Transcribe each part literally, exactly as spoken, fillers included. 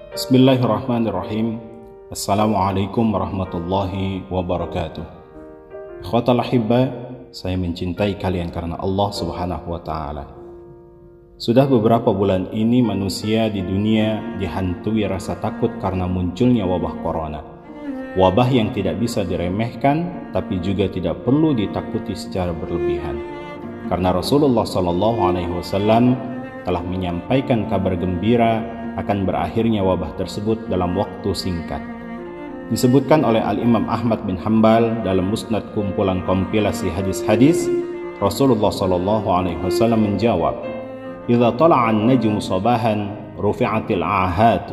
Bismillahirrahmanirrahim. Assalamualaikum warahmatullahi wabarakatuh. Ikhwatal ahibba, saya mencintai kalian karena Allah subhanahu wa ta'ala. Sudah beberapa bulan ini manusia di dunia dihantui rasa takut karena munculnya wabah corona. Wabah yang tidak bisa diremehkan, tapi juga tidak perlu ditakuti secara berlebihan. Karena Rasulullah shallallahu alaihi wasallam telah menyampaikan kabar gembira akan berakhirnya wabah tersebut dalam waktu singkat. Disebutkan oleh Al-Imam Ahmad bin Hanbal dalam musnad kumpulan kompilasi hadis-hadis, Rasulullah shallallahu alaihi wasallam menjawab, "Idza tala'an najmu sabahan rufi'atil ahatu."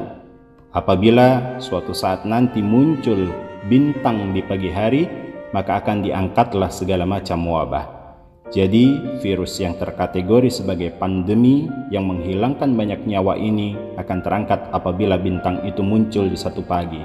Apabila suatu saat nanti muncul bintang di pagi hari, maka akan diangkatlah segala macam wabah. Jadi virus yang terkategori sebagai pandemi yang menghilangkan banyak nyawa ini akan terangkat apabila bintang itu muncul di satu pagi.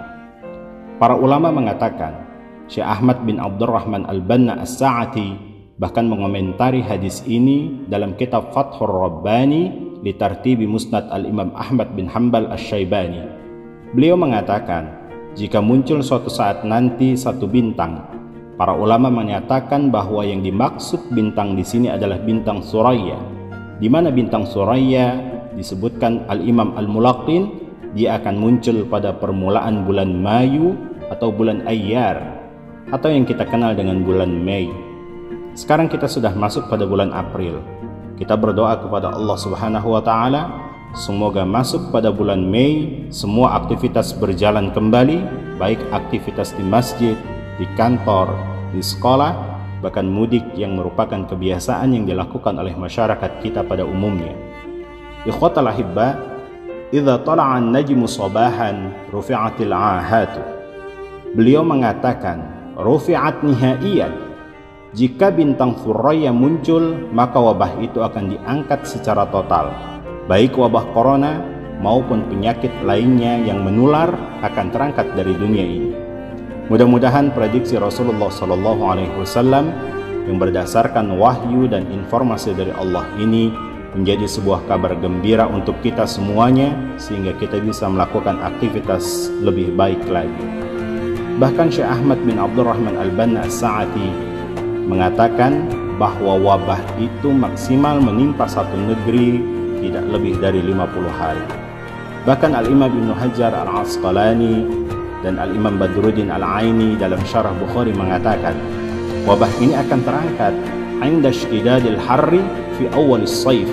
Para ulama mengatakan, Syekh Ahmad bin Abdurrahman Al-Banna As-Sa'ati bahkan mengomentari hadis ini dalam kitab Fathur Rabbani li tartibi musnad Al-Imam Ahmad bin Hanbal Asy-Syaibani. Beliau mengatakan, jika muncul suatu saat nanti satu bintang, para ulama menyatakan bahwa yang dimaksud bintang di sini adalah bintang Suraya, di mana bintang Suraya disebutkan Al-Imam Al-Mulaqin, dia akan muncul pada permulaan bulan Mayu atau bulan Ayyar, atau yang kita kenal dengan bulan Mei. Sekarang kita sudah masuk pada bulan April. Kita berdoa kepada Allah Subhanahu wa ta'ala, semoga masuk pada bulan Mei semua aktivitas berjalan kembali, baik aktivitas di masjid, di kantor, di sekolah, bahkan mudik yang merupakan kebiasaan yang dilakukan oleh masyarakat kita pada umumnya. Ikhwatal ahibba, idza tala'an najmu sabahan rufi'atil ahatu. Beliau mengatakan, rufi'at nihaiyan. Jika bintang Suraya muncul, maka wabah itu akan diangkat secara total. Baik wabah corona maupun penyakit lainnya yang menular akan terangkat dari dunia ini. Mudah-mudahan prediksi Rasulullah shallallahu alaihi wasallam yang berdasarkan wahyu dan informasi dari Allah ini menjadi sebuah kabar gembira untuk kita semuanya, sehingga kita bisa melakukan aktivitas lebih baik lagi. Bahkan Syekh Ahmad bin Abdurrahman Al-Banna As-Sa'ati mengatakan bahwa wabah itu maksimal menimpa satu negeri tidak lebih dari lima puluh hari. Bahkan Al-Imam Ibnu Hajar Al-Asqalani dan Al-Imam Badruddin Al-Aini dalam syarah Bukhari mengatakan, wabah ini akan terangkat inda sydidadil harri fi awwalis saif.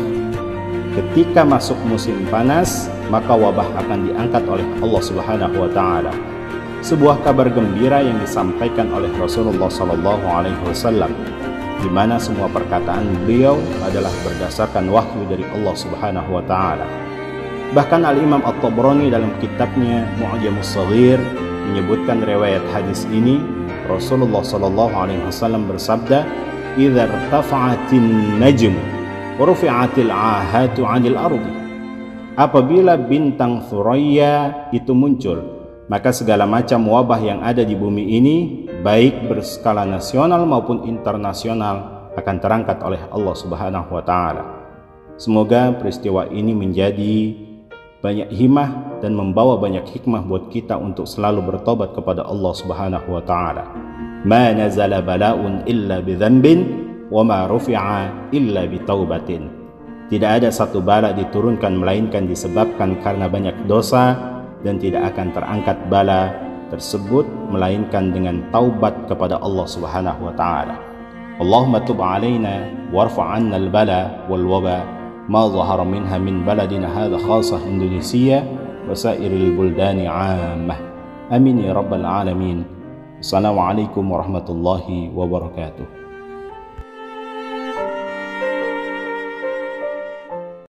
Ketika masuk musim panas, maka wabah akan diangkat oleh Allah Subhanahu wa taala. Sebuah kabar gembira yang disampaikan oleh Rasulullah sallallahu alaihi wasallam, di mana semua perkataan beliau adalah berdasarkan wahyu dari Allah Subhanahu wa taala. Bahkan Al-Imam At-Tabrani dalam kitabnya Mu'jamus Shaghir menyebutkan riwayat hadis ini, Rasulullah shallallahu alaihi wasallam bersabda, "Idza irtafa'atin najm wa rufi'atil 'ahatu 'anil ardi." Apabila bintang Suraya itu muncul, maka segala macam wabah yang ada di bumi ini, baik berskala nasional maupun internasional, akan terangkat oleh Allah Subhanahu wa taala. Semoga peristiwa ini menjadi banyak hikmah dan membawa banyak hikmah buat kita untuk selalu bertobat kepada Allah Subhanahu wa taala. Ma nazala bala'un illa bi dzambin wa ma rufi'a illa bi taubatin. Tidak ada satu bala diturunkan melainkan disebabkan karena banyak dosa, dan tidak akan terangkat bala tersebut melainkan dengan taubat kepada Allah Subhanahu wa taala. Allahumma tub 'alaina warfa' 'anna al-bala wal waba ما ظهر منها من بلدنا هذا خاصة إندونيسيا وسائر البلدان عامة. آمين يا رب العالمين. السلام عليكم ورحمة الله وبركاته.